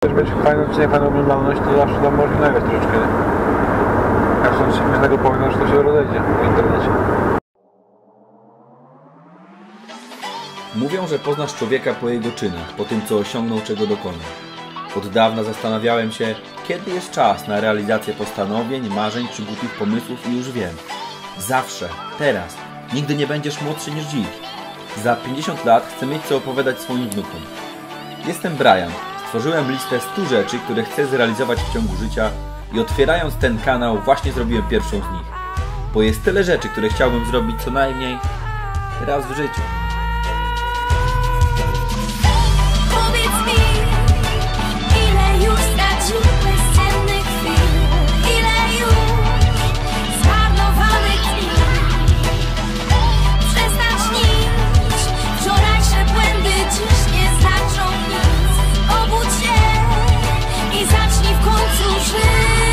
Jeżeli będzie fajną czy nie fajną oglądalność, to zawsze tam można nagrać troszeczkę. Jak coś śmiesznego powiem, że to się rozejdzie w internecie. Mówią, że poznasz człowieka po jego czynach, po tym co osiągnął, czego dokonał. Od dawna zastanawiałem się, kiedy jest czas na realizację postanowień, marzeń czy głupich pomysłów i już wiem. Zawsze, teraz, nigdy nie będziesz młodszy niż dziś. Za 50 lat chcę mieć co opowiadać swoim wnukom. Jestem Brian. Stworzyłem listę 100 rzeczy, które chcę zrealizować w ciągu życia i otwierając ten kanał właśnie zrobiłem pierwszą z nich. Bo jest tyle rzeczy, które chciałbym zrobić co najmniej raz w życiu. Powiedz mi, ile już straciłeś cennych chwil, ile już zmarnowanych dni. Przestań śnić, wczorajsze błędy dziś nie znaczą nic. Obudź się i zacznij w końcu żyć.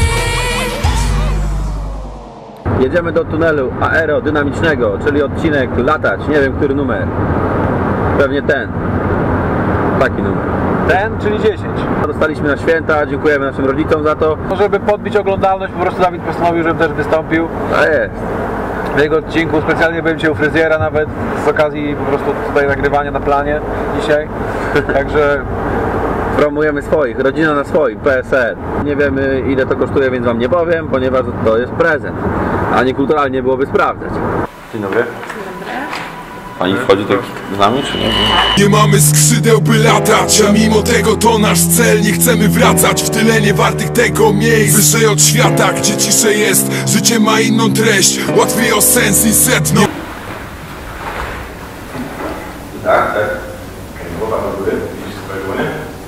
Jedziemy do tunelu aerodynamicznego, czyli odcinek latać, nie wiem który numer. Pewnie ten. Taki numer. Ten, czyli 10. Dostaliśmy na święta, dziękujemy naszym rodzicom za to. Żeby podbić oglądalność, po prostu Dawid postanowił, żebym też wystąpił. A jest. W jego odcinku specjalnie byłem cię u fryzjera nawet z okazji po prostu tutaj nagrywania na planie dzisiaj. Także Promujemy swoich, rodzina na swoim, PSL. Nie wiemy ile to kosztuje, więc wam nie powiem, ponieważ to jest prezent. A niekulturalnie byłoby sprawdzać. Dzień dobry. Pani wchodzi tak z nami, czy nie? Nie mamy skrzydeł by latać, a mimo tego to nasz cel. Nie chcemy wracać w tyle niewartych tego miejsc. Wyżej od świata, gdzie ciszej jest. Życie ma inną treść, łatwiej o sens i sedno. Tak, tak. Głowa do góry, widzisz swoje dłonie?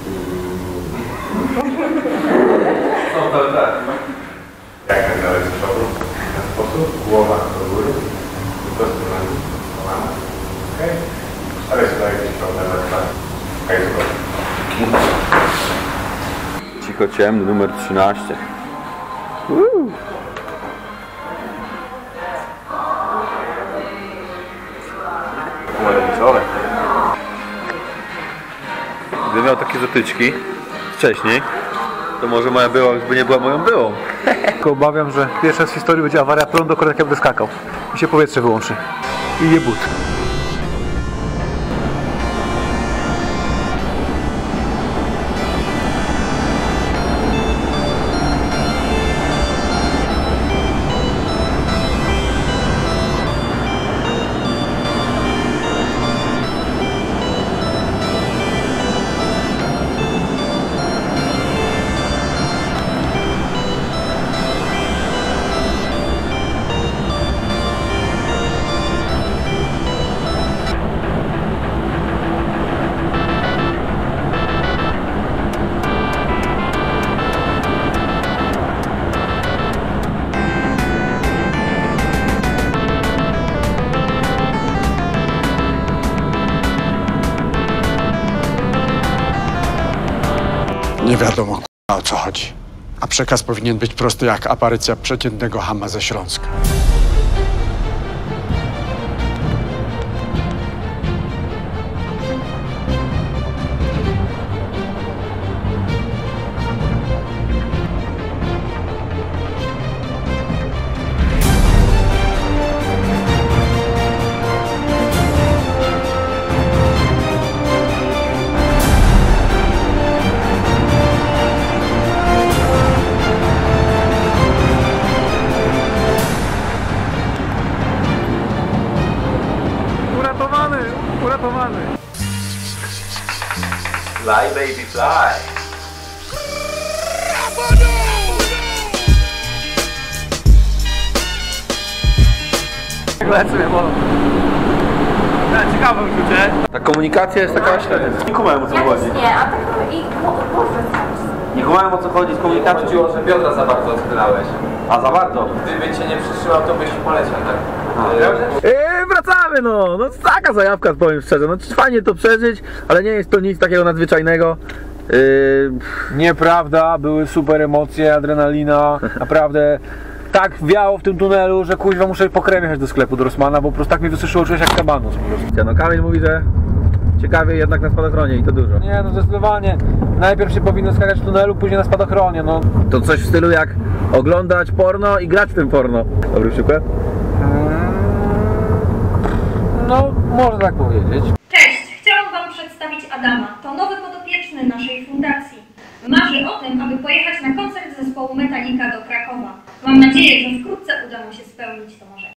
No to tak. Jak tak dalej z przodu? W ten sposób, głowa do góry. Prosto na kolana. Okej. Staraj się dalej gdzieś prawda, tak. Okej, super. Cicho ciemny, numer 13. Pomarańczowe. Gdybym miał takie zatyczki wcześniej, to może moja była już by nie była moją byłą. tylko obawiam, że pierwsza z historii będzie awaria prądu, akurat jak ja będę skakał. I się powietrze wyłączy. I nie but. Nie wiadomo, o co chodzi. A przekaz powinien być prosty jak aparycja przeciętnego chama ze Śląska. Uratowany! Fly baby fly! Lecę mnie bolą. Ciekawe uczucie. Ta komunikacja jest taka średnia. Nie kumałem o co chodzi. Nie, a tak i Nie kumałem o co chodzi z komunikacją. Chodziło, że biodra za bardzo odchylałeś. A za bardzo. Gdyby cię nie przytrzymał, to byś poleciał tak. Wracamy no! No taka zajawka, powiem szczerze. No fajnie to przeżyć, ale nie jest to nic takiego nadzwyczajnego. Nieprawda, były super emocje, adrenalina, naprawdę tak wiało w tym tunelu, że kuźwa muszę po krem jechać do sklepu do Rossmana, bo po prostu tak mi wysuszyło, czułeś jak kabanos po prostu. No Kamil mówi, że ciekawie jednak na spadochronie i to dużo. Nie, no zdecydowanie. Najpierw się powinno skakać w tunelu, później na spadochronie, no. To coś w stylu jak oglądać porno i grać w tym porno. Dobry przykład? No, można tak powiedzieć. Cześć, chciałam Wam przedstawić Adama. To nowy podopieczny naszej fundacji. Marzy o tym, aby pojechać na koncert zespołu Metallica do Krakowa. Mam nadzieję, że wkrótce uda mu się spełnić to marzenie.